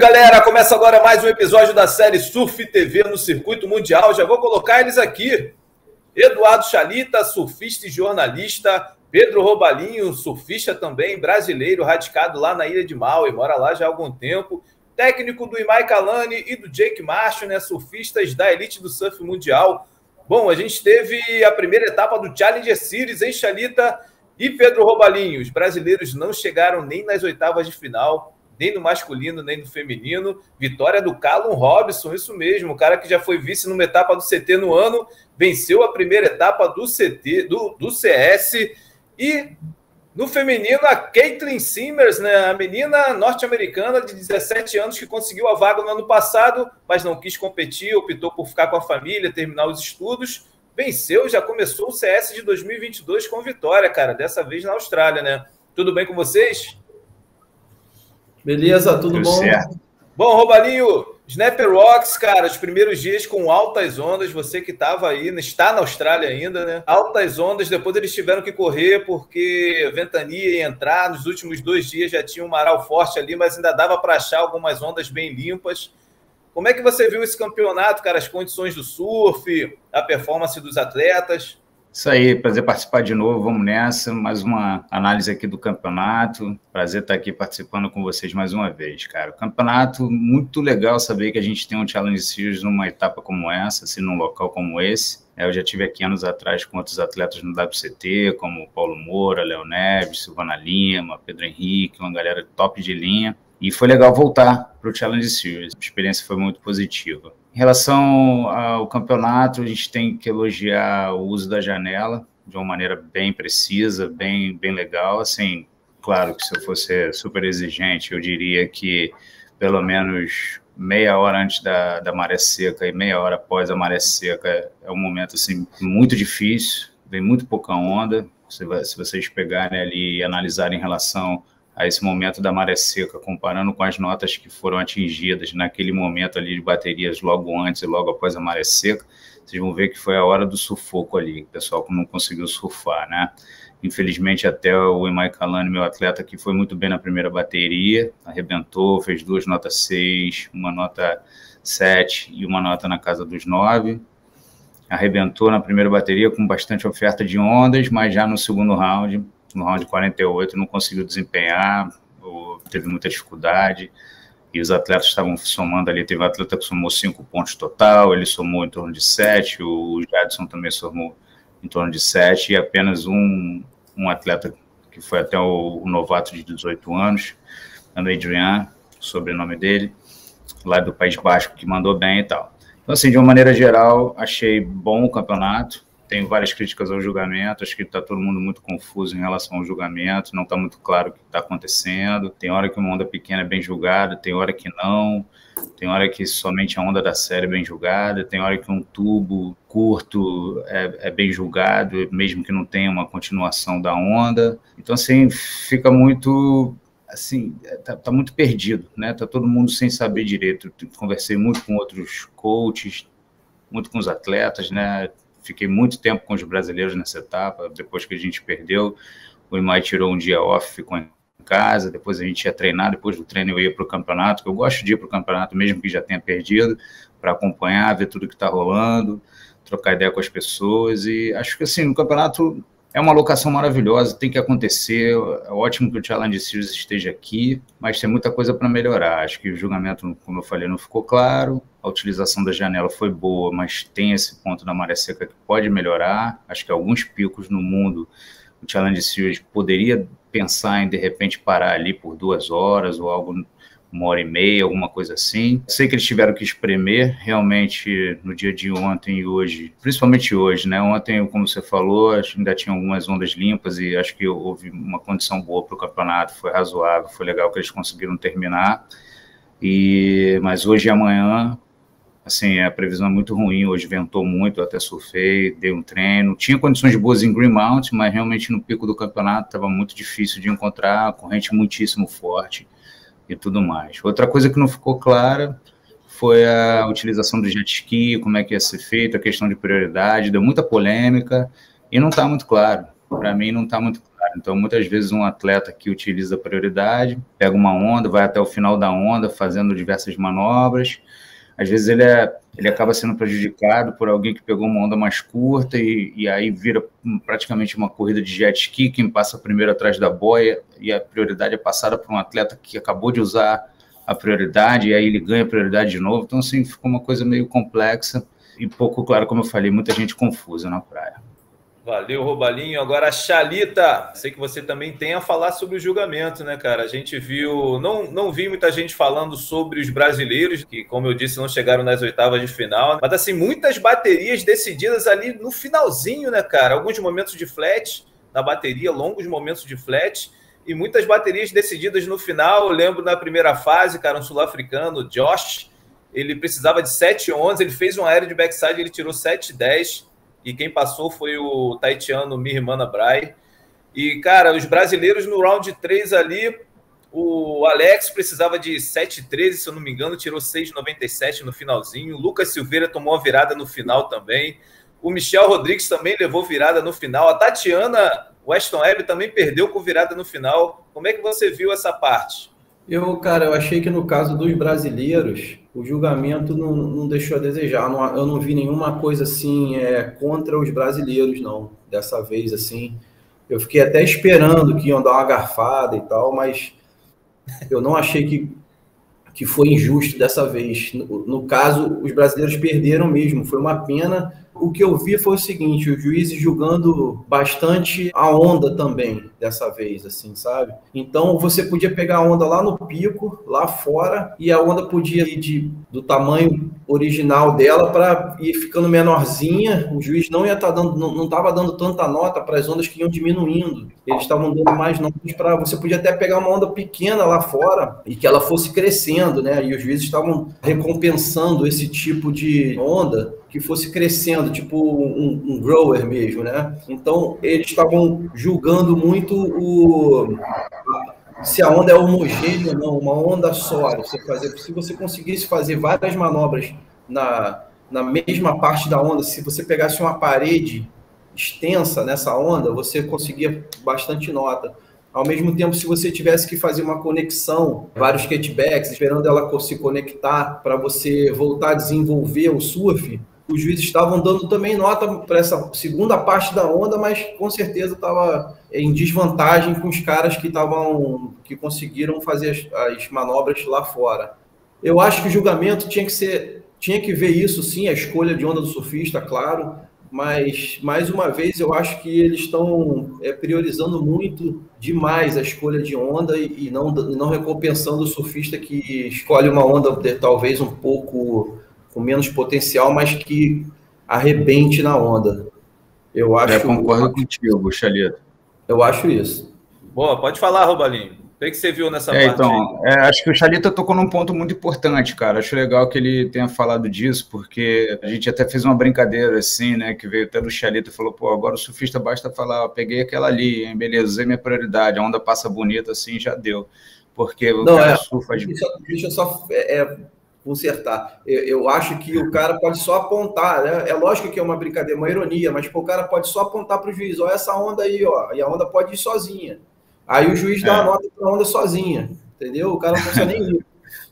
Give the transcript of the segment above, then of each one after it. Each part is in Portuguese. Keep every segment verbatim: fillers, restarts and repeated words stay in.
galera, começa agora mais um episódio da série Surf T V no Circuito Mundial. Já vou colocar eles aqui. Eduardo Chalita, surfista e jornalista. Pedro Robalinho, surfista também, brasileiro, radicado lá na Ilha de Maui, mora lá já há algum tempo. Técnico do Imai Kalani e do Jake Marshall, né, surfistas da elite do surf mundial. Bom, a gente teve a primeira etapa do Challenger Series, hein, Chalita e Pedro Robalinho. Os brasileiros não chegaram nem nas oitavas de final, nem no masculino, nem no feminino. Vitória do Callum Robson, isso mesmo, o cara que já foi vice numa etapa do C T no ano, venceu a primeira etapa do C T, do, do C S. E no feminino, a Caitlin Simmers, né, a menina norte-americana de dezessete anos que conseguiu a vaga no ano passado, mas não quis competir, optou por ficar com a família, terminar os estudos. Venceu, já começou o C S de dois mil e vinte e dois com vitória, cara, dessa vez na Austrália, né? Tudo bem com vocês? Beleza, tudo, tudo bom? Certo. Bom, Robalinho, Snapper Rocks, cara, os primeiros dias com altas ondas, você que estava aí, está na Austrália ainda, né? Altas ondas, depois eles tiveram que correr porque ventania ia entrar, nos últimos dois dias já tinha um maral forte ali, mas ainda dava para achar algumas ondas bem limpas. Como é que você viu esse campeonato, cara, as condições do surf, a performance dos atletas? Isso aí, prazer participar de novo, vamos nessa, mais uma análise aqui do campeonato, prazer estar aqui participando com vocês mais uma vez, cara. O campeonato, muito legal saber que a gente tem um Challenge Series numa etapa como essa, assim, num local como esse. Eu já tive aqui anos atrás com outros atletas no W C T, como Paulo Moura, Léo Neves, Silvana Lima, Pedro Henrique, uma galera top de linha. E foi legal voltar para o Challenge Series, a experiência foi muito positiva. Em relação ao campeonato, a gente tem que elogiar o uso da janela de uma maneira bem precisa, bem, bem legal. Assim, claro que se eu fosse super exigente, eu diria que pelo menos meia hora antes da, da maré seca e meia hora após a maré seca é um momento assim, muito difícil, vem muito pouca onda. Se, se vocês pegarem ali e analisarem em relação a esse momento da maré seca, comparando com as notas que foram atingidas naquele momento ali de baterias logo antes e logo após a maré seca, vocês vão ver que foi a hora do sufoco ali, o pessoal não conseguiu surfar, né? Infelizmente até o Imai Kalani, meu atleta, que foi muito bem na primeira bateria, arrebentou, fez duas notas seis, uma nota sete e uma nota na casa dos nove, arrebentou na primeira bateria com bastante oferta de ondas, mas já no segundo round, no round quarenta e oito, não conseguiu desempenhar, teve muita dificuldade, e os atletas estavam somando ali, teve um atleta que somou cinco pontos total, ele somou em torno de sete, o Jadson também somou em torno de sete, e apenas um, um atleta que foi até o, o novato de dezoito anos, Adrian, o sobrenome dele, lá do País Basco, que mandou bem e tal. Então, assim, de uma maneira geral, achei bom o campeonato. Tenho várias críticas ao julgamento, acho que está todo mundo muito confuso em relação ao julgamento, não está muito claro o que está acontecendo. Tem hora que uma onda pequena é bem julgada, tem hora que não, tem hora que somente a onda da série é bem julgada, tem hora que um tubo curto é, é bem julgado, mesmo que não tenha uma continuação da onda. Então, assim, fica muito... assim, tá, tá muito perdido, né? Tá todo mundo sem saber direito. Eu conversei muito com outros coaches, muito com os atletas, né? Fiquei muito tempo com os brasileiros nessa etapa, depois que a gente perdeu, o Imai tirou um dia off, ficou em casa, depois a gente ia treinar, depois do treino eu ia para o campeonato, que eu gosto de ir para o campeonato, mesmo que já tenha perdido, para acompanhar, ver tudo que está rolando, trocar ideia com as pessoas, e acho que assim, o campeonato é uma locação maravilhosa, tem que acontecer, é ótimo que o Challenge Series esteja aqui, mas tem muita coisa para melhorar. Acho que o julgamento, como eu falei, não ficou claro, a utilização da janela foi boa, mas tem esse ponto da maré seca que pode melhorar. Acho que alguns picos no mundo, o Challenge Series poderia pensar em, de repente, parar ali por duas horas ou algo, uma hora e meia, alguma coisa assim. Sei que eles tiveram que espremer, realmente, no dia de ontem e hoje, principalmente hoje, né? Ontem, como você falou, ainda tinha algumas ondas limpas e acho que houve uma condição boa para o campeonato, foi razoável, foi legal que eles conseguiram terminar. E, mas hoje e amanhã, assim, a previsão é muito ruim, hoje ventou muito, eu até surfei, dei um treino, tinha condições boas em Greenmount, mas realmente no pico do campeonato estava muito difícil de encontrar, a corrente muitíssimo forte e tudo mais. Outra coisa que não ficou clara foi a utilização do jet ski, como é que ia ser feito, a questão de prioridade, deu muita polêmica e não está muito claro. Para mim não está muito claro cara. Então, muitas vezes, um atleta que utiliza a prioridade, pega uma onda, vai até o final da onda, fazendo diversas manobras. Às vezes, ele, é, ele acaba sendo prejudicado por alguém que pegou uma onda mais curta e, e aí vira praticamente uma corrida de jet ski, quem passa primeiro atrás da boia, e a prioridade é passada por um atleta que acabou de usar a prioridade, e aí ele ganha a prioridade de novo. Então, assim, ficou uma coisa meio complexa e pouco claro, como eu falei, muita gente confusa na praia. Valeu, Robalinho. Agora, Chalita, sei que você também tem a falar sobre o julgamento, né, cara? A gente viu, não, não vi muita gente falando sobre os brasileiros, que, como eu disse, não chegaram nas oitavas de final, mas, assim, muitas baterias decididas ali no finalzinho, né, cara? Alguns momentos de flat na bateria, longos momentos de flat, e muitas baterias decididas no final. Eu lembro na primeira fase, cara, um sul-africano, Josh, ele precisava de sete onze, ele fez um aéreo de backside, ele tirou sete dez, e quem passou foi o taitiano Mirmana Brai. E, cara, os brasileiros no round três ali, o Alex precisava de sete treze, se eu não me engano, tirou seis noventa e sete no finalzinho. O Lucas Silveira tomou a virada no final também. O Michel Rodrigues também levou virada no final. A Tatiana Weston Webb também perdeu com virada no final. Como é que você viu essa parte? Eu, cara, eu achei que no caso dos brasileiros, o julgamento não, não deixou a desejar. Não, eu não vi nenhuma coisa assim é, contra os brasileiros, não. Dessa vez, assim, eu fiquei até esperando que iam dar uma garfada e tal, mas eu não achei que, que foi injusto dessa vez. No, no caso, os brasileiros perderam mesmo. Foi uma pena. O que eu vi foi o seguinte, os juízes julgando bastante a onda também, dessa vez, assim, sabe? Então, você podia pegar a onda lá no pico, lá fora, e a onda podia ir de, do tamanho original dela para ir ficando menorzinha. O juiz não ia estar dando, não estava dando tanta nota para as ondas que iam diminuindo. Eles estavam dando mais notas para... Você podia até pegar uma onda pequena lá fora e que ela fosse crescendo, né? E os juízes estavam recompensando esse tipo de onda que fosse crescendo, tipo um, um grower mesmo, né? Então, eles estavam julgando muito o, se a onda é homogênea ou não, uma onda só. Você fazer, se você conseguisse fazer várias manobras na, na mesma parte da onda, se você pegasse uma parede extensa nessa onda, você conseguia bastante nota. Ao mesmo tempo, se você tivesse que fazer uma conexão, vários catchbacks, esperando ela se conectar para você voltar a desenvolver o surf, os juízes estavam dando também nota para essa segunda parte da onda, mas com certeza estava em desvantagem com os caras que estavam, que conseguiram fazer as, as manobras lá fora. Eu acho que o julgamento tinha que ser, tinha que ver isso, sim, a escolha de onda do surfista, claro, mas, mais uma vez, eu acho que eles estão é, priorizando muito demais a escolha de onda e, e não, não recompensando o surfista que escolhe uma onda de, talvez um pouco com menos potencial, mas que arrebente na onda. Eu acho. Eu concordo contigo, Chalita. Eu acho isso. Boa, pode falar, Robalinho. O que você viu nessa é, parte? Então, é, acho que o Chalita tocou num ponto muito importante, cara. Acho legal que ele tenha falado disso, porque a gente até fez uma brincadeira assim, né? Que veio até do Chalita e falou: pô, agora o surfista basta falar, ó, peguei aquela ali, hein, beleza, usei minha prioridade, a onda passa bonita assim, já deu. Porque o Não, cara é, surfa de. Deixa, deixa eu só. É, é... consertar. Eu, eu acho que o cara pode só apontar, né? É lógico que é uma brincadeira, uma ironia, mas pô, o cara pode só apontar para o juiz, ó, essa onda aí, ó, e a onda pode ir sozinha. Aí o juiz dá é. a nota para a onda sozinha, entendeu? O cara não precisa nem ir.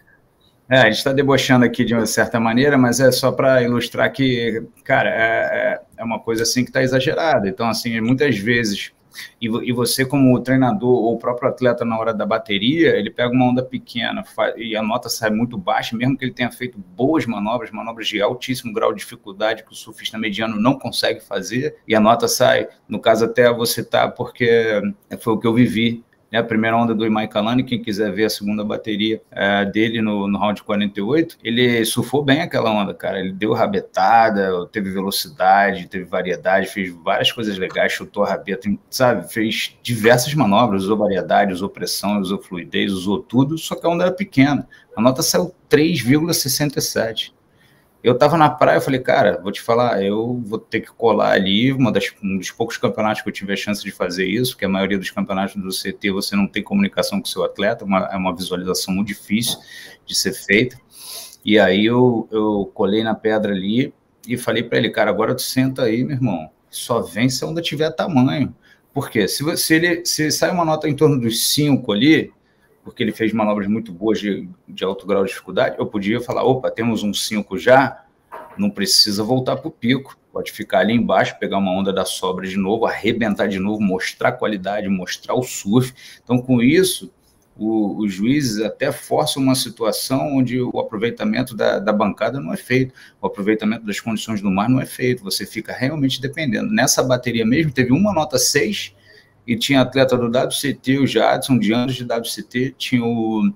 É, a gente está debochando aqui de uma certa maneira, mas é só para ilustrar que, cara, é, é uma coisa assim que está exagerada. Então, assim, muitas vezes, e, e você como treinador ou o próprio atleta na hora da bateria, ele pega uma onda pequena faz, e a nota sai muito baixa, mesmo que ele tenha feito boas manobras, manobras de altíssimo grau de dificuldade que o surfista mediano não consegue fazer, e a nota sai, no caso até você tá, porque foi o que eu vivi. A primeira onda do Imai Kalani, quem quiser ver a segunda bateria é, dele no, no round quarenta e oito, ele surfou bem aquela onda, cara. Ele deu rabetada, teve velocidade, teve variedade, fez várias coisas legais, chutou a rabeta, sabe? Fez diversas manobras, usou variedade, usou pressão, usou fluidez, usou tudo, só que a onda era pequena. A nota saiu três vírgula sessenta e sete. Eu tava na praia, eu falei, cara, vou te falar, eu vou ter que colar ali, uma das, um dos poucos campeonatos que eu tive a chance de fazer isso, que a maioria dos campeonatos do C T você não tem comunicação com o seu atleta, uma, é uma visualização muito difícil de ser feita, e aí eu, eu colei na pedra ali e falei para ele, cara, agora tu senta aí, meu irmão, só vem se a onda tiver tamanho, Por quê? Se, você, se, ele, se sai uma nota em torno dos cinco ali, porque ele fez manobras muito boas de, de alto grau de dificuldade, eu podia falar, opa, temos um cinco já, não precisa voltar para o pico, pode ficar ali embaixo, pegar uma onda da sobra de novo, arrebentar de novo, mostrar qualidade, mostrar o surf. Então, com isso, o, os juízes até forçam uma situação onde o aproveitamento da, da bancada não é feito, o aproveitamento das condições do mar não é feito, você fica realmente dependendo. Nessa bateria mesmo, teve uma nota seis, e tinha atleta do W C T, o Jadson, de anos de W C T, tinha o,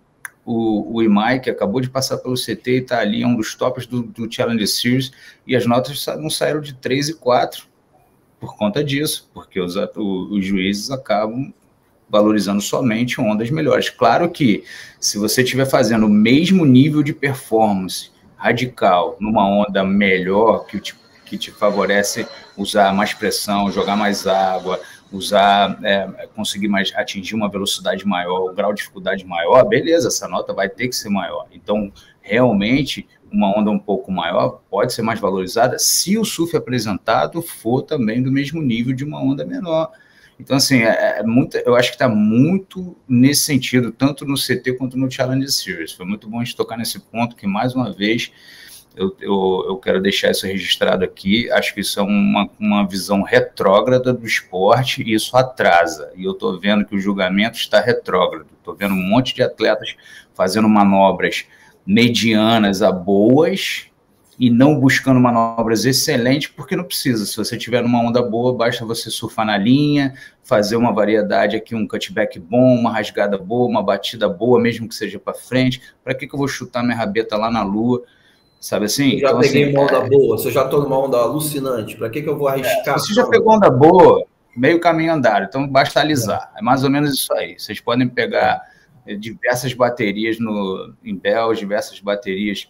o, o Imai, que acabou de passar pelo C T e está ali, é um dos tops do, do Challenge Series, e as notas não saíram de três e quatro por conta disso, porque os, os juízes acabam valorizando somente ondas melhores. Claro que, se você estiver fazendo o mesmo nível de performance radical numa onda melhor, que te, que te favorece usar mais pressão, jogar mais água, usar, é, conseguir mais, atingir uma velocidade maior, um grau de dificuldade maior, beleza, essa nota vai ter que ser maior. Então, realmente, uma onda um pouco maior pode ser mais valorizada se o surf apresentado for também do mesmo nível de uma onda menor. Então, assim, é, é muito, eu acho que está muito nesse sentido, tanto no C T quanto no Challenge Series. Foi muito bom a gente tocar nesse ponto, que, mais uma vez, eu, eu, eu quero deixar isso registrado aqui. Acho que isso é uma, uma visão retrógrada do esporte e isso atrasa. E eu estou vendo que o julgamento está retrógrado. Estou vendo um monte de atletas fazendo manobras medianas a boas e não buscando manobras excelentes, porque não precisa. Se você tiver numa onda boa, basta você surfar na linha, fazer uma variedade aqui, um cutback bom, uma rasgada boa, uma batida boa, mesmo que seja para frente. Para que, que eu vou chutar minha rabeta lá na lua? Sabe assim? Eu já então, peguei assim, uma onda é... boa, se eu já estou numa onda alucinante, para que, que eu vou arriscar? É, se você já pegou onda boa, meio caminho andado, então basta alisar. É mais ou menos isso aí. Vocês podem pegar diversas baterias no, em Bells, diversas baterias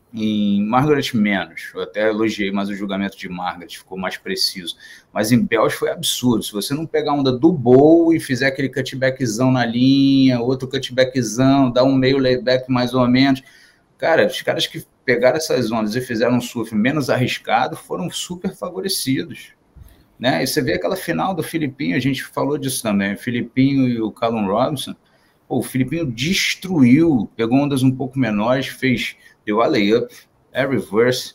em Margaret menos. Eu até elogiei, mas o julgamento de Margaret ficou mais preciso. Mas em Bells foi absurdo. Se você não pegar a onda do bowl e fizer aquele cutbackzão na linha, outro cutbackzão, dar um meio layback mais ou menos... Cara, os caras que pegaram essas ondas e fizeram um surf menos arriscado foram super favorecidos, né? E você vê aquela final do Filipinho, a gente falou disso também, o Filipinho e o Callum Robinson. Pô, o Filipinho destruiu, pegou ondas um pouco menores, fez deu a layup, air reverse,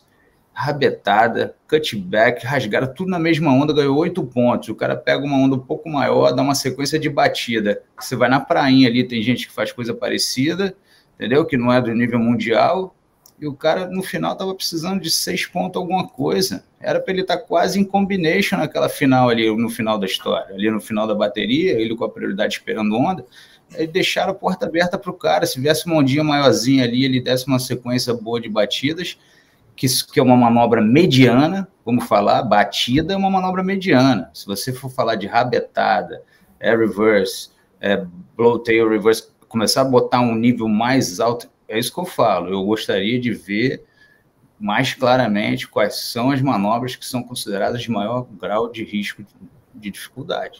rabetada, cutback, rasgada, tudo na mesma onda, ganhou oito pontos. O cara pega uma onda um pouco maior, dá uma sequência de batida. Você vai na prainha ali, tem gente que faz coisa parecida, entendeu? Que não é do nível mundial, e o cara no final estava precisando de seis pontos alguma coisa. Era para ele estar tá quase em combination naquela final ali, no final da história, ali no final da bateria, ele com a prioridade esperando onda. Aí deixaram a porta aberta para o cara. Se viesse uma ondinha maiorzinha ali, ele desse uma sequência boa de batidas, que, que é uma manobra mediana, vamos falar, batida é uma manobra mediana. Se você for falar de rabetada, air reverse, é, blow tail reverse, começar a botar um nível mais alto, é isso que eu falo. Eu gostaria de ver mais claramente quais são as manobras que são consideradas de maior grau de risco de dificuldade.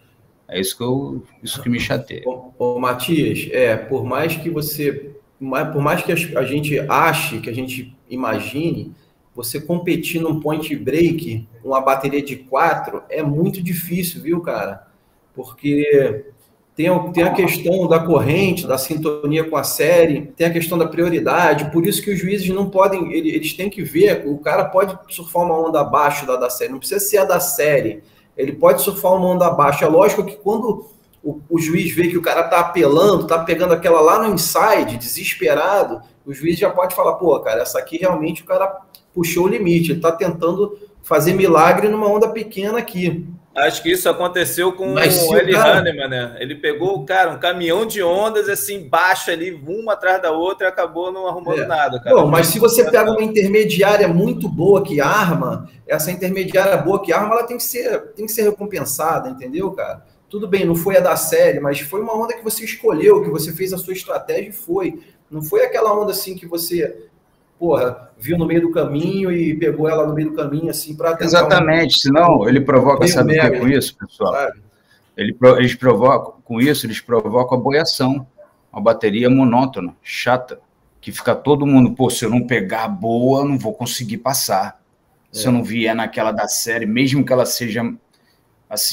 É isso que, eu, isso que me chateia. Ô, ô, Matias, é, por mais que você, por mais que a gente ache, que a gente imagine, você competir num point break, uma bateria de quatro, é muito difícil, viu, cara? Porque tem, tem a questão da corrente, da sintonia com a série, tem a questão da prioridade, por isso que os juízes não podem, eles têm que ver, o cara pode surfar uma onda abaixo da, da série, não precisa ser a da série, ele pode surfar uma onda abaixo. É lógico que quando o, o juiz vê que o cara tá apelando, tá pegando aquela lá no inside, desesperado, o juiz já pode falar, pô, cara, essa aqui realmente o cara puxou o limite, ele tá tentando fazer milagre numa onda pequena aqui. Acho que isso aconteceu com o Eli cara... Hanneman, né? Ele pegou, cara, um caminhão de ondas, assim, baixo ali, uma atrás da outra, e acabou não arrumando é. nada, cara. Bom, mas se você pega uma intermediária muito boa que arma, essa intermediária boa que arma, ela tem que ser, tem que ser recompensada, entendeu, cara? Tudo bem, não foi a da série, mas foi uma onda que você escolheu, que você fez a sua estratégia e foi. Não foi aquela onda, assim, que você... porra, viu no meio do caminho e pegou ela no meio do caminho, assim, para tentar... Exatamente, um... senão ele provoca, sabe o que com isso, pessoal? Sabe? Ele, eles provocam, com isso, eles provocam a boiação, uma bateria monótona, chata, que fica todo mundo, pô, se eu não pegar a boa, não vou conseguir passar. É. Se eu não vier naquela da série, mesmo que ela seja, assim,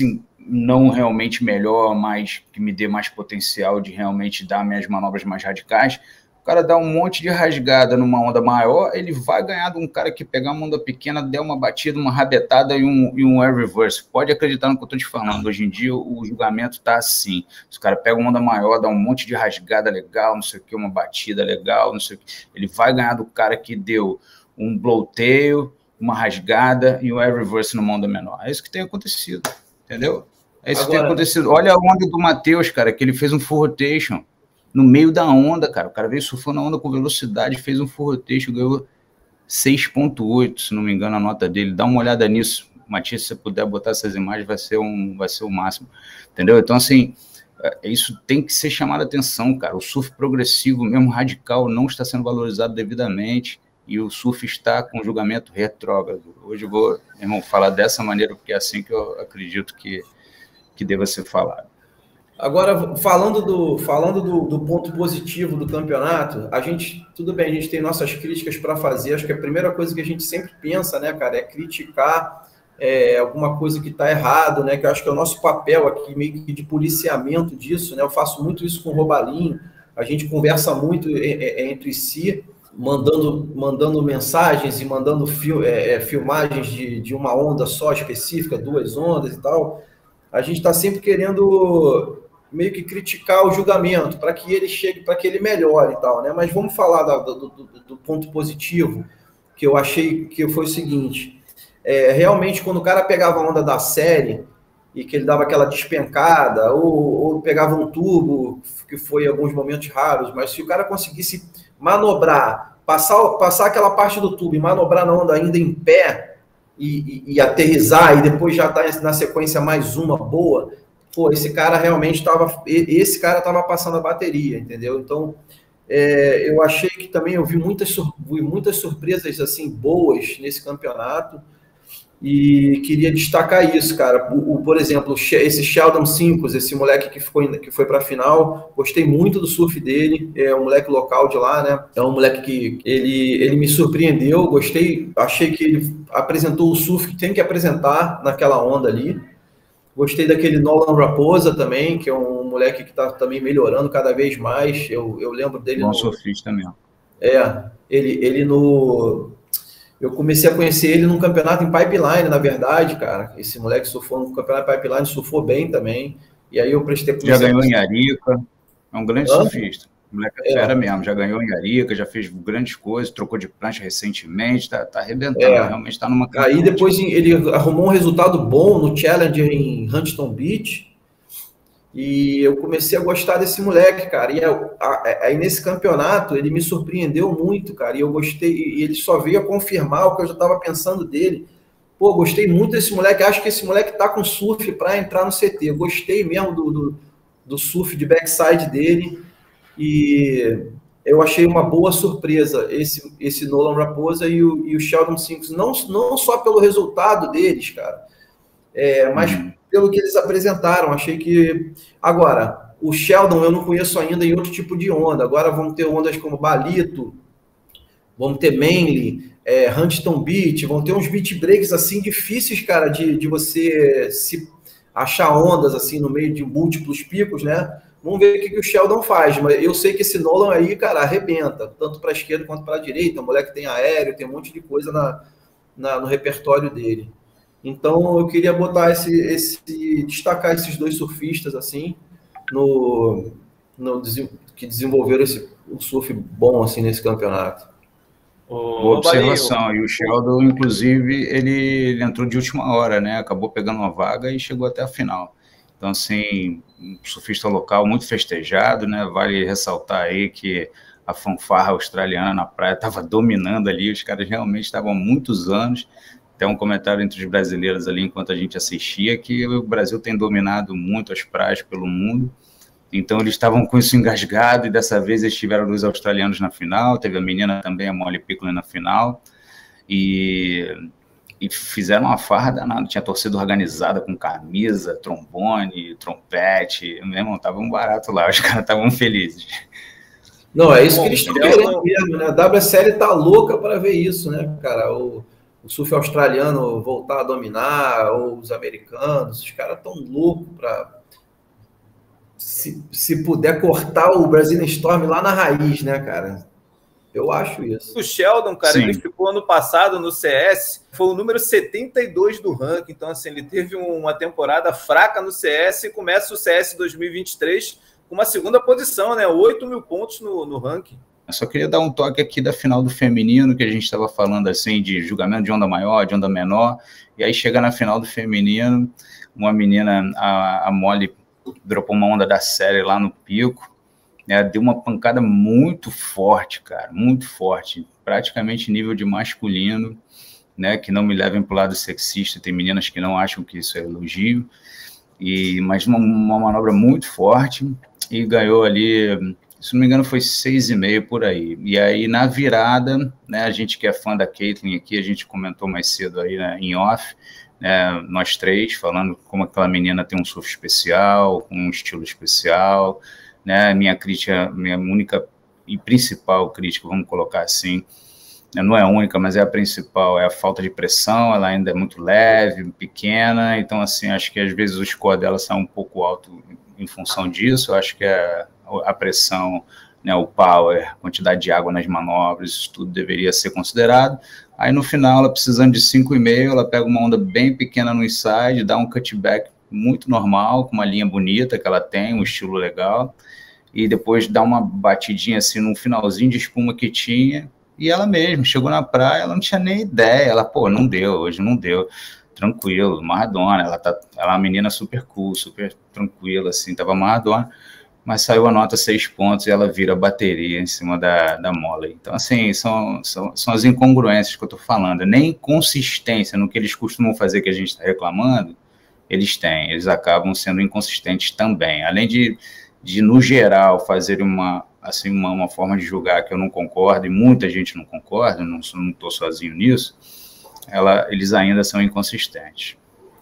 não realmente melhor, mas que me dê mais potencial de realmente dar minhas manobras mais radicais. O cara dá um monte de rasgada numa onda maior, ele vai ganhar de um cara que pegar uma onda pequena, der uma batida, uma rabetada e um, e um air reverse. Pode acreditar no que eu estou te falando. Hoje em dia o julgamento está assim. Se o cara pega uma onda maior, dá um monte de rasgada legal, não sei o que, uma batida legal, não sei o que, ele vai ganhar do cara que deu um blow-tail, uma rasgada e um air reverse numa onda menor. É isso que tem acontecido, entendeu? É isso Agora, que tem acontecido. Olha a onda do Matheus, cara, que ele fez um full rotation no meio da onda, cara. O cara veio surfando a onda com velocidade, fez um full rotation, ganhou seis ponto oito, se não me engano, a nota dele. Dá uma olhada nisso, Matias, se você puder botar essas imagens, vai ser, um, vai ser o máximo, entendeu? Então, assim, isso tem que ser chamado a atenção, cara. O surf progressivo, mesmo radical, não está sendo valorizado devidamente e o surf está com julgamento retrógrado. Hoje eu vou, irmão, falar dessa maneira, porque é assim que eu acredito que que deva ser falado. Agora, falando do, falando do, do ponto positivo do campeonato, a gente, tudo bem, a gente tem nossas críticas para fazer, acho que a primeira coisa que a gente sempre pensa, né, cara, é criticar é, alguma coisa que está errado, né, que eu acho que é o nosso papel aqui, meio que de policiamento disso, né, eu faço muito isso com o Robalinho, a gente conversa muito entre si, mandando, mandando mensagens e mandando fil, é, filmagens de, de uma onda só específica, duas ondas e tal. A gente está sempre querendo meio que criticar o julgamento para que ele chegue, para que ele melhore e tal, né? Mas vamos falar da, do, do, do ponto positivo, que eu achei que foi o seguinte, é, realmente quando o cara pegava a onda da série e que ele dava aquela despencada, ou, ou pegava um tubo, que foi em alguns momentos raros, mas se o cara conseguisse manobrar, passar, passar aquela parte do tubo e manobrar na onda ainda em pé, E, e, e aterrissar, e depois já tá na sequência mais uma boa, pô, esse cara realmente estava, esse cara estava passando a bateria, entendeu? Então, é, eu achei que também eu vi muitas, vi muitas surpresas, assim, boas nesse campeonato, e queria destacar isso, cara. O, o, por exemplo, esse Sheldon Simpkins, esse moleque que, ficou, que foi para a final, gostei muito do surf dele, é um moleque local de lá, né? É um moleque que ele, ele me surpreendeu, gostei, achei que ele apresentou o surf que tem que apresentar naquela onda ali. Gostei daquele Nolan Raposa também, que é um moleque que está também melhorando cada vez mais. Eu, eu lembro dele. Bom no... surfista mesmo. É, ele, ele no... Eu comecei a conhecer ele num campeonato em Pipeline, na verdade, cara. Esse moleque surfou no campeonato Pipeline, surfou bem também. E aí eu prestei... Já ganhou em Arica, é um grande Hã? surfista. O moleque é fera mesmo, já ganhou em Arica, já fez grandes coisas, trocou de prancha recentemente, tá, tá arrebentando, é. realmente tá numa... Aí depois ele arrumou um resultado bom no Challenger em Huntington Beach, e eu comecei a gostar desse moleque, cara. E aí nesse campeonato ele me surpreendeu muito, cara. E eu gostei, e ele só veio a confirmar o que eu já estava pensando dele. Pô, gostei muito desse moleque. Acho que esse moleque tá com surf para entrar no C T. Eu gostei mesmo do, do, do surf de backside dele. E eu achei uma boa surpresa esse, esse Nolan Raposa e o, e o Sheldon Simpkins. Não, não só pelo resultado deles, cara, é, mas hum. pelo que eles apresentaram. Achei que... Agora, o Sheldon eu não conheço ainda em outro tipo de onda. Agora vamos ter ondas como Balito, vamos ter Manly, é, Huntington Beach, vão ter uns beach breaks assim difíceis, cara, de, de você se achar ondas assim no meio de múltiplos picos, né? Vamos ver o que, que o Sheldon faz, mas eu sei que esse Nolan aí, cara, arrebenta, tanto para a esquerda quanto para a direita. O moleque tem aéreo, tem um monte de coisa na, na, no repertório dele. Então, eu queria botar esse, esse destacar esses dois surfistas, assim, no, no, que desenvolveram esse, um surf bom, assim, nesse campeonato. Boa observação. E o Sheldon, inclusive, ele, ele entrou de última hora, né? Acabou pegando uma vaga e chegou até a final. Então, assim, um surfista local muito festejado, né? Vale ressaltar aí que a fanfarra australiana na praia estava dominando ali, os caras realmente estavam há muitos anos. Tem um comentário entre os brasileiros ali, enquanto a gente assistia, que o Brasil tem dominado muito as praias pelo mundo. Então, eles estavam com isso engasgado, e dessa vez eles tiveram dois australianos na final, teve a menina também, a Molly Picklin, na final, e... e fizeram uma farra danada, tinha torcida organizada com camisa, trombone, trompete, mesmo, tava um barato lá, os caras estavam felizes. Não, é isso Bom, que eles estão querendo mesmo, né? A W S L tá louca para ver isso, né, cara? O, o surf australiano voltar a dominar, ou os americanos, os caras estão loucos para, se, se puder, cortar o Brazilian Storm lá na raiz, né, cara? Eu acho isso. O Sheldon, cara, Sim. ele ficou ano passado no C S, foi o número setenta e dois do ranking, então assim, ele teve uma temporada fraca no C S e começa o C S dois mil e vinte e três com uma segunda posição, né, oito mil pontos no, no ranking. Eu só queria dar um toque aqui da final do feminino, que a gente estava falando assim de julgamento de onda maior, de onda menor, e aí chega na final do feminino, uma menina, a, a Molly, dropou uma onda da série lá no pico, né, deu uma pancada muito forte, cara, muito forte, praticamente nível de masculino, né, que não me levem para o lado sexista, tem meninas que não acham que isso é elogio, e, mas uma, uma manobra muito forte, e ganhou ali, se não me engano, foi seis e meio por aí. E aí, na virada, né, a gente que é fã da Caitlyn aqui, a gente comentou mais cedo aí, né, em off, né, nós três, falando como aquela menina tem um surf especial, um estilo especial, né, minha crítica, minha única e principal crítica, vamos colocar assim, não é a única, mas é a principal, é a falta de pressão, ela ainda é muito leve, pequena, então, assim, acho que às vezes o score dela sai um pouco alto em função disso, eu acho que é a pressão, né, o power, a quantidade de água nas manobras, isso tudo deveria ser considerado. Aí no final, ela precisando de cinco e meio, ela pega uma onda bem pequena no inside, dá um cutback muito normal, com uma linha bonita que ela tem, um estilo legal, e depois dá uma batidinha assim no finalzinho de espuma que tinha, e ela mesma chegou na praia, ela não tinha nem ideia, ela, pô, não deu, hoje não deu, tranquilo, Maradona, ela, tá, ela é uma menina super cool, super tranquila, assim, tava Maradona, mas saiu a nota seis pontos e ela vira bateria em cima da, da Molly. Então, assim, são, são, são as incongruências que eu tô falando, nem consistência no que eles costumam fazer, que a gente está reclamando, eles têm, eles acabam sendo inconsistentes também, além de, de no geral, fazer uma, assim, uma, uma forma de julgar que eu não concordo, e muita gente não concorda, não estou sozinho nisso, ela, eles ainda são inconsistentes.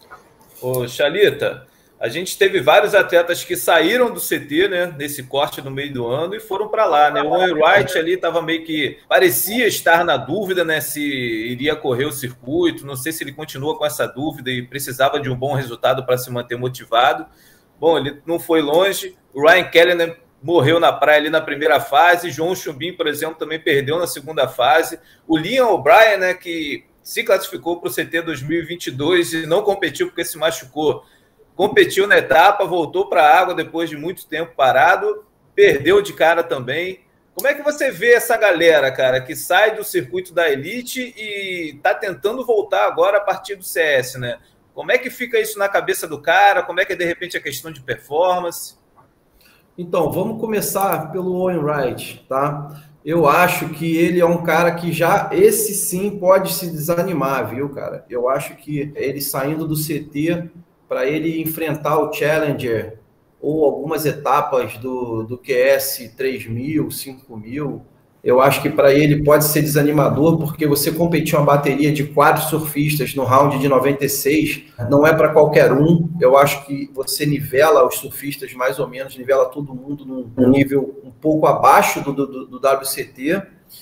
Ô, Chalita, a gente teve vários atletas que saíram do C T, né, nesse corte no meio do ano e foram para lá, né? O Owen Wright ali estava meio que parecia estar na dúvida, né, se iria correr o circuito. Não sei se ele continua com essa dúvida e precisava de um bom resultado para se manter motivado. Bom, ele não foi longe. O Ryan Kelly, né, morreu na praia ali na primeira fase. João Chumbim, por exemplo, também perdeu na segunda fase. O Liam O'Brien, né, que se classificou para o C T dois mil e vinte e dois e não competiu porque se machucou, competiu na etapa, voltou para a água depois de muito tempo parado, perdeu de cara também. Como é que você vê essa galera, cara, que sai do circuito da elite e está tentando voltar agora a partir do C S, né? Como é que fica isso na cabeça do cara? Como é que é, de repente, a questão de performance? Então, vamos começar pelo Owen Wright, tá? Eu acho que ele é um cara que já, esse sim, pode se desanimar, viu, cara? Eu acho que ele saindo do C T, para ele enfrentar o Challenger ou algumas etapas do, do Q S três mil, cinco mil, eu acho que para ele pode ser desanimador, porque você competir uma bateria de quatro surfistas no round de noventa e seis não é para qualquer um. Eu acho que você nivela os surfistas mais ou menos, nivela todo mundo num nível um pouco abaixo do, do, do W C T,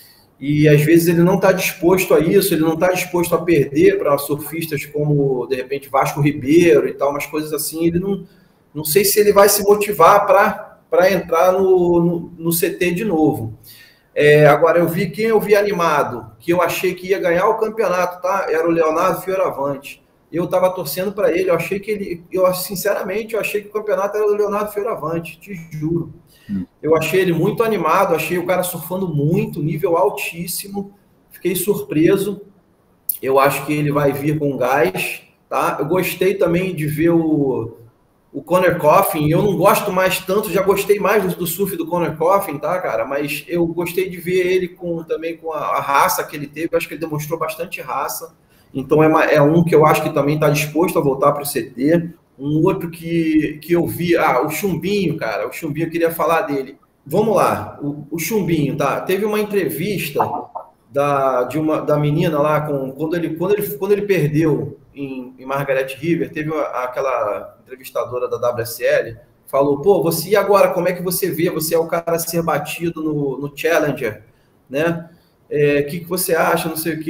e às vezes ele não está disposto a isso, ele não está disposto a perder para surfistas como, de repente, Vasco Ribeiro e tal, umas coisas assim. Ele não, não sei se ele vai se motivar para entrar no, no, no C T de novo. É, agora, eu vi quem eu vi animado, que eu achei que ia ganhar o campeonato, tá? Era o Leonardo Fioravante. Eu estava torcendo para ele, eu achei que ele, eu sinceramente, eu achei que o campeonato era do Leonardo Fioravante, te juro. Eu achei ele muito animado, achei o cara surfando muito, nível altíssimo, fiquei surpreso. Eu acho que ele vai vir com gás, tá? Eu gostei também de ver o, o Conor Coffin. Eu não gosto mais tanto, já gostei mais do, do surf do Conor Coffin, tá, cara? Mas eu gostei de ver ele com, também com a, a raça que ele teve. Eu acho que ele demonstrou bastante raça. Então é, é um que eu acho que também está disposto a voltar para o C T. Um outro que, que eu vi, ah, o Chumbinho, cara, o Chumbinho, eu queria falar dele. Vamos lá, o, o Chumbinho, tá? Teve uma entrevista da, de uma, da menina lá, com, quando, ele, quando, ele, quando ele perdeu em, em Margaret River, teve uma, aquela entrevistadora da W S L, falou, pô, você, e agora, como é que você vê? Você é o cara a ser batido no, no Challenger, né? É, que, que você acha, não sei o quê.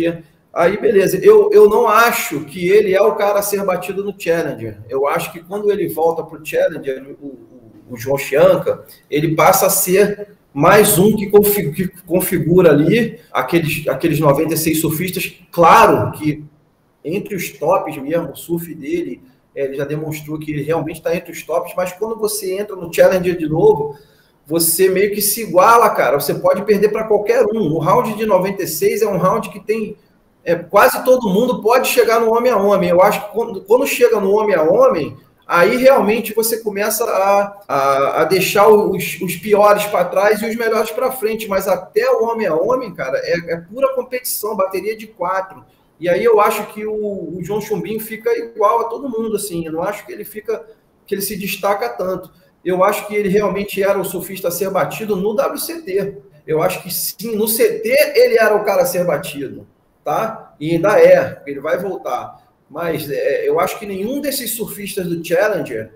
Aí, beleza. Eu, eu não acho que ele é o cara a ser batido no Challenger. Eu acho que quando ele volta para o Challenger, o, o João Chianca, ele passa a ser mais um que configura, que configura ali aqueles, aqueles noventa e seis surfistas. Claro que entre os tops mesmo, o surf dele, ele já demonstrou que ele realmente está entre os tops, mas quando você entra no Challenger de novo, você meio que se iguala, cara. Você pode perder para qualquer um. O round de noventa e seis é um round que tem... É, quase todo mundo pode chegar no homem a homem. Eu acho que quando, quando chega no homem a homem, aí realmente você começa a, a, a deixar os, os piores para trás e os melhores para frente. Mas até o homem a homem, cara, é, é pura competição, bateria de quatro. E aí eu acho que o, o João Chumbinho fica igual a todo mundo, assim. Eu não acho que ele fica, que ele se destaca tanto. Eu acho que ele realmente era o surfista a ser batido no W C T. Eu acho que sim, no C T ele era o cara a ser batido. Tá? E ainda é, ele vai voltar. Mas é, eu acho que nenhum desses surfistas do Challenger,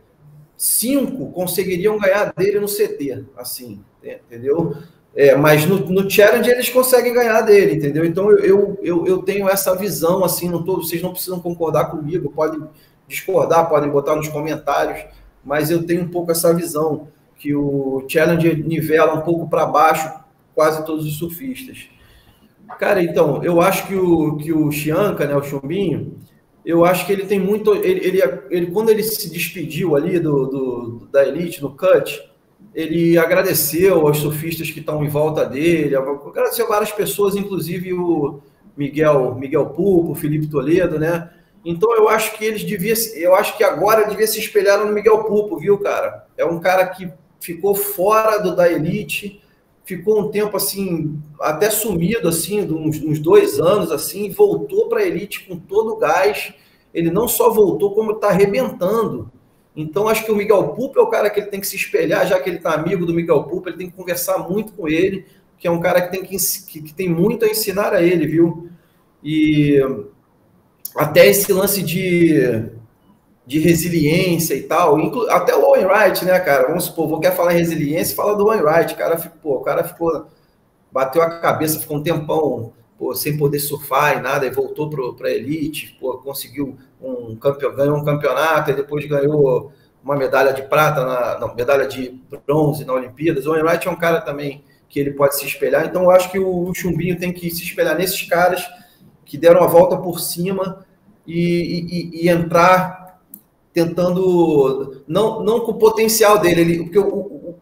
cinco, conseguiriam ganhar dele no C T, assim, entendeu? É, mas no, no Challenger eles conseguem ganhar dele, entendeu? Então eu, eu, eu tenho essa visão, assim, não tô, vocês não precisam concordar comigo, podem discordar, podem botar nos comentários, mas eu tenho um pouco essa visão, que o Challenger nivela um pouco para baixo quase todos os surfistas. Cara, então, eu acho que o, que o Chianca, né, o Chumbinho, eu acho que ele tem muito... Ele, ele, ele, quando ele se despediu ali do, do, da Elite, no cut, ele agradeceu aos surfistas que estão em volta dele, agradeceu várias pessoas, inclusive o Miguel, Miguel Pupo, o Felipe Toledo, né? Então, eu acho que eles deviam... Eu acho que agora devia se espelhar no Miguel Pupo, viu, cara? É um cara que ficou fora do, da Elite... ficou um tempo, assim, até sumido, assim, uns, uns dois anos, assim, voltou para a Elite com todo o gás. Ele não só voltou, como está arrebentando. Então, acho que o Miguel Pupo é o cara que ele tem que se espelhar, já que ele está amigo do Miguel Pupo, ele tem que conversar muito com ele, que é um cara que tem, que, que, que tem muito a ensinar a ele, viu? E até esse lance de... de resiliência e tal, inclu... até o Owen Wright, né, cara? Vamos supor, vou quer falar em resiliência, fala do Owen Wright, o cara ficou, o cara ficou, bateu a cabeça, ficou um tempão, pô, sem poder surfar e nada, e voltou para a Elite, pô, conseguiu um campeão, ganhou um campeonato, e depois ganhou uma medalha de prata, na, não, medalha de bronze na Olimpíadas. O Owen Wright é um cara também que ele pode se espelhar, então eu acho que o Chumbinho tem que se espelhar nesses caras que deram a volta por cima e, e, e entrar tentando, não, não com o potencial dele, ele, porque o, o,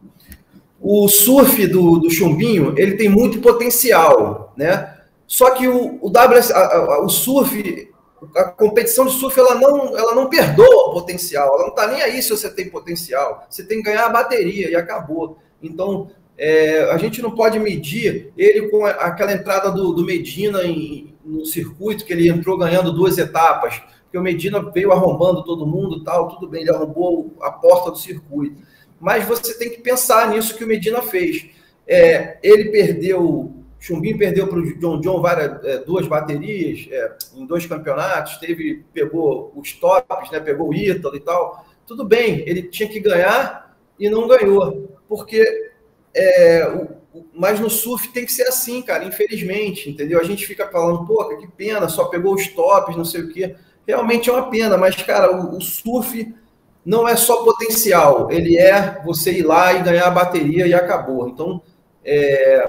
o surf do, do Chumbinho, ele tem muito potencial, né? Só que o, o, w, a, a, o surf, a competição de surf, ela não, ela não perdoa o potencial, ela não está nem aí se você tem potencial, você tem que ganhar a bateria e acabou. Então, é, a gente não pode medir ele com aquela entrada do, do Medina em, no circuito, que ele entrou ganhando duas etapas, porque o Medina veio arrombando todo mundo, tal, tudo bem, ele arrombou a porta do circuito. Mas você tem que pensar nisso que o Medina fez. É, ele perdeu, Chumbinho perdeu para o John John várias, é, duas baterias é, em dois campeonatos, teve, pegou os tops, né, pegou o Ítalo e tal. Tudo bem, ele tinha que ganhar e não ganhou, porque é, o, mas no surf tem que ser assim, cara, infelizmente, entendeu? A gente fica falando, pô, que pena, só pegou os tops, não sei o quê. Realmente é uma pena, mas, cara, o, o surf não é só potencial, ele é você ir lá e ganhar a bateria e acabou. Então, é,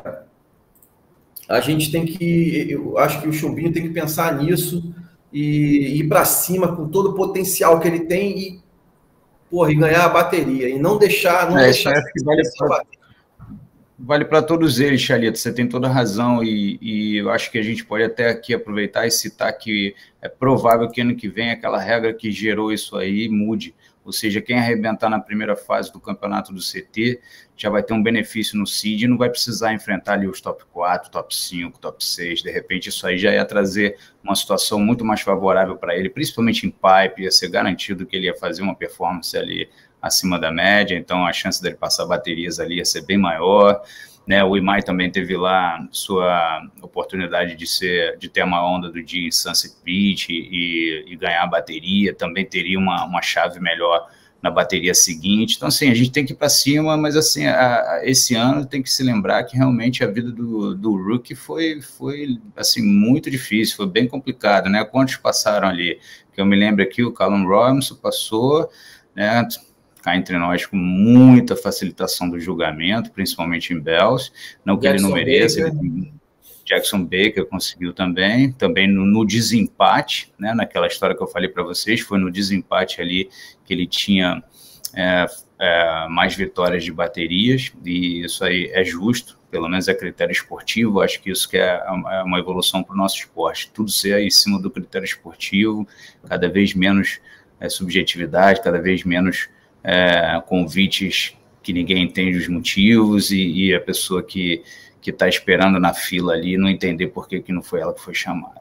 a gente tem que, eu acho que o Chumbinho tem que pensar nisso e ir para cima com todo o potencial que ele tem e, porra, e ganhar a bateria e não deixar... Não é, deixar que vale pra, vale para todos eles, Chalito, você tem toda a razão e, e eu acho que a gente pode até aqui aproveitar e citar que é provável que ano que vem aquela regra que gerou isso aí mude, ou seja, quem arrebentar na primeira fase do campeonato do C T já vai ter um benefício no C I D e não vai precisar enfrentar ali os top quatro, top cinco, top seis, de repente isso aí já ia trazer uma situação muito mais favorável para ele, principalmente em pipe, ia ser garantido que ele ia fazer uma performance ali acima da média, então a chance dele passar baterias ali ia ser bem maior, né? O Imai também teve lá sua oportunidade de, ser, de ter uma onda do dia em Sunset Beach e, e ganhar a bateria, também teria uma, uma chave melhor na bateria seguinte. Então, assim, a gente tem que ir para cima, mas, assim, a, a, esse ano tem que se lembrar que realmente a vida do, do rookie foi, foi, assim, muito difícil, foi bem complicado, né? Quantos passaram ali? Que eu me lembro aqui, o Callum Robinson passou, né? Cá entre nós, com muita facilitação do julgamento, principalmente em Bells, não que Jackson ele não mereça, ele, Jackson Baker conseguiu também, também no, no desempate, né, naquela história que eu falei para vocês, foi no desempate ali que ele tinha é, é, mais vitórias de baterias, e isso aí é justo, pelo menos é critério esportivo, acho que isso que é uma evolução para o nosso esporte, tudo ser em cima do critério esportivo, cada vez menos é, subjetividade, cada vez menos É, convites que ninguém entende os motivos e, e a pessoa que que está esperando na fila ali não entender por que, que não foi ela que foi chamada.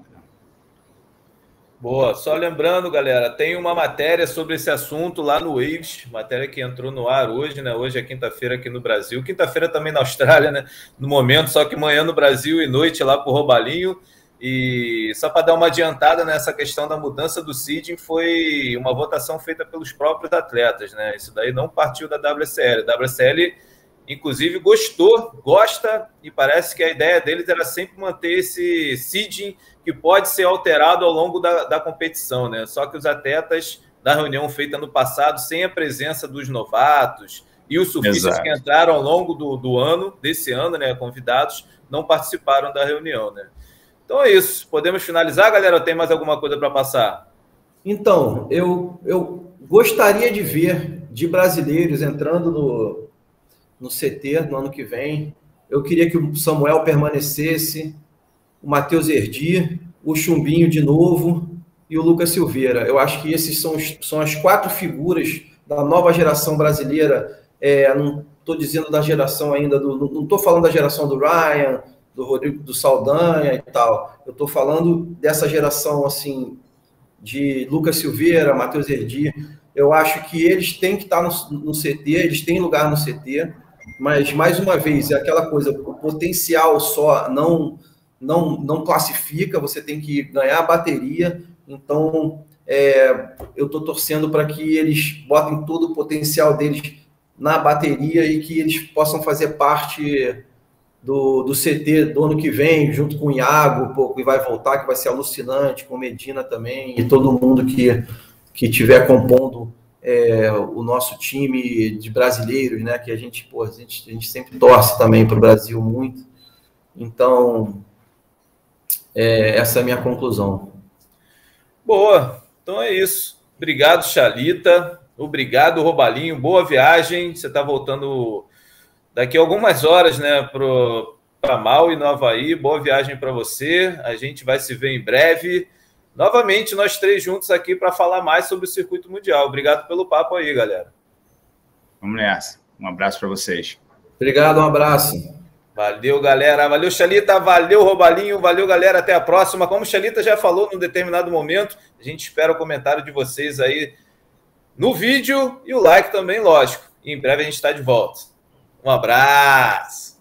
Boa, só lembrando, galera, tem uma matéria sobre esse assunto lá no Waves, matéria que entrou no ar hoje, né? Hoje é quinta-feira aqui no Brasil, quinta-feira também na Austrália, né? No momento, só que manhã no Brasil e noite lá pro Robalinho. E só para dar uma adiantada nessa questão da mudança do seeding, foi uma votação feita pelos próprios atletas, né? Isso daí não partiu da W S L. A W S L, inclusive, gostou, gosta, e parece que a ideia deles era sempre manter esse seeding que pode ser alterado ao longo da, da competição, né? Só que os atletas da reunião feita no passado, sem a presença dos novatos e os surfistas que entraram ao longo do, do ano, desse ano, né, convidados, não participaram da reunião, né? Então é isso. Podemos finalizar, galera? Ou tem mais alguma coisa para passar? Então, eu, eu gostaria de ver de brasileiros entrando no, no C T no ano que vem. Eu queria que o Samuel permanecesse, o Matheus Herdi, o Chumbinho de novo e o Lucas Silveira. Eu acho que esses são, os, são as quatro figuras da nova geração brasileira. É, não estou dizendo da geração ainda, do, não estou falando da geração do Ryan, do Rodrigo, do Saldanha e tal. Eu estou falando dessa geração, assim, de Lucas Silveira, Matheus Herdi. Eu acho que eles têm que estar no, no C T, eles têm lugar no C T, mas, mais uma vez, é aquela coisa, o potencial só não, não, não classifica, você tem que ganhar a bateria. Então, é, eu estou torcendo para que eles botem todo o potencial deles na bateria e que eles possam fazer parte Do, do C T do ano que vem, junto com o Iago, pô, que vai voltar, que vai ser alucinante, com Medina também, e todo mundo que que estiver compondo é, o nosso time de brasileiros, né, que a gente, pô, a gente, a gente sempre torce também para o Brasil muito. Então, é, essa é a minha conclusão. Boa, então é isso. Obrigado, Chalita. Obrigado, Robalinho. Boa viagem. Você está voltando daqui a algumas horas, né, para Maui, no Havaí. Boa viagem para você. A gente vai se ver em breve. Novamente, nós três juntos aqui para falar mais sobre o circuito mundial. Obrigado pelo papo aí, galera. Vamos nessa. Um abraço para vocês. Obrigado, um abraço. Valeu, galera. Valeu, Chalita. Valeu, Robalinho. Valeu, galera. Até a próxima. Como o Chalita já falou num determinado momento, a gente espera o comentário de vocês aí no vídeo e o like também, lógico. E em breve a gente está de volta. Um abraço!